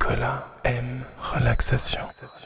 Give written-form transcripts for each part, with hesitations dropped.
Nicolas aime relaxation.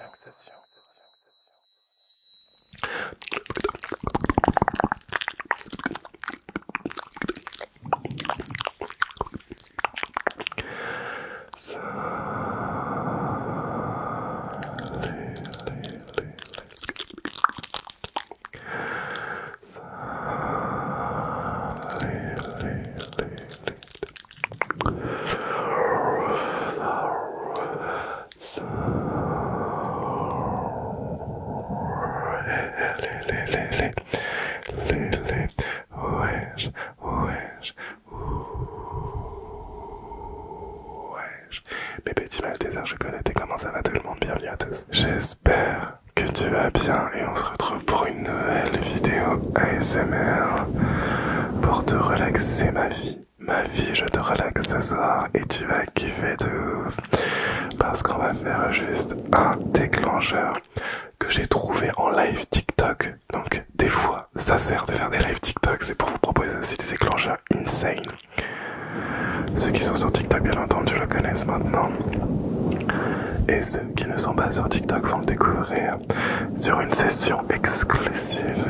Mes petits Maltesers, je connais, comment ça va tout le monde, bienvenue à tous. J'espère que tu vas bien et on se retrouve pour une nouvelle vidéo ASMR pour te relaxer ma vie. Ma vie, je te relaxe ce soir et tu vas kiffer de ouf parce qu'on va faire juste un déclencheur que j'ai trouvé en live TikTok. Donc des fois, ça sert de faire des live TikTok, c'est pour vous proposer aussi des déclencheurs insane. Ceux qui sont sur TikTok, bien entendu, le connaissent maintenant. Et ceux qui ne sont pas sur TikTok vont le découvrir sur une session exclusive,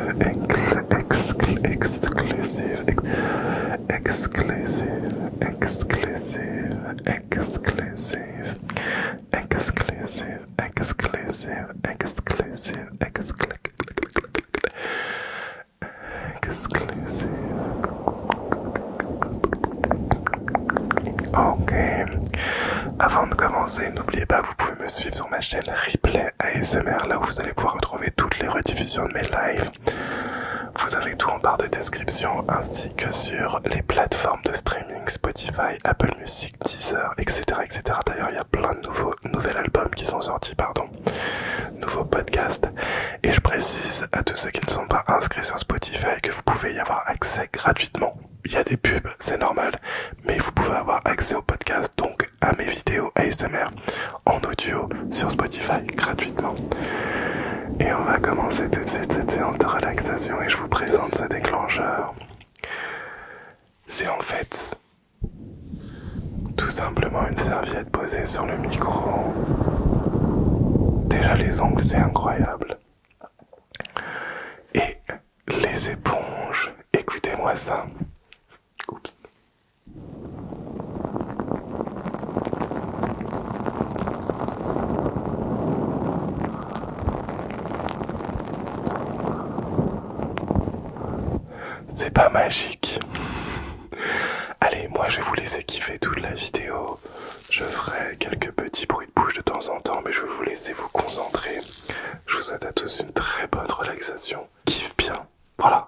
Ok, avant de commencer, n'oubliez pas, vous pouvez me suivre sur ma chaîne Replay ASMR, là où vous allez pouvoir retrouver toutes les rediffusions de mes lives. Vous avez tout en barre de description, ainsi que sur les plateformes de streaming, Spotify, Apple Music, Deezer, etc. etc. D'ailleurs, il y a plein de nouveaux albums qui sont sortis, nouveaux podcasts. Et je précise à tous ceux qui ne sont pas inscrits sur Spotify que vous pouvez y avoir accès gratuitement. Il y a des pubs, c'est normal, mais vous pouvez avoir accès au podcast, donc à mes vidéos ASMR en audio sur Spotify gratuitement. Et on va commencer tout de suite cette séance de relaxation et je vous présente ce déclencheur. C'est en fait tout simplement une serviette posée sur le micro. Déjà les ongles, c'est incroyable. Et les éponges, écoutez-moi ça. Oups. C'est pas magique. Allez, moi je vais vous laisser kiffer toute la vidéo. Je ferai quelques petits bruits de bouche de temps en temps, mais je vais vous laisser vous concentrer. Je vous souhaite à tous une très bonne relaxation. Kiffe bien. Voilà.